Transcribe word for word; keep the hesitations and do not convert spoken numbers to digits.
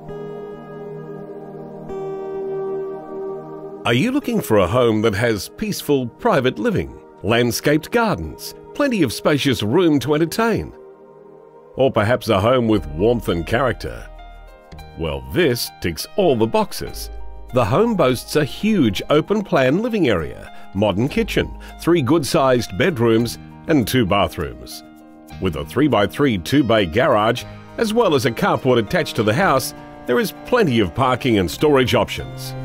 Are you looking for a home that has peaceful private living, landscaped gardens, plenty of spacious room to entertain? Or perhaps a home with warmth and character? Well, this ticks all the boxes. The home boasts a huge open-plan living area, modern kitchen, three good-sized bedrooms and two bathrooms. With a three by three two-bay garage, as well as a carport attached to the house, there is plenty of parking and storage options.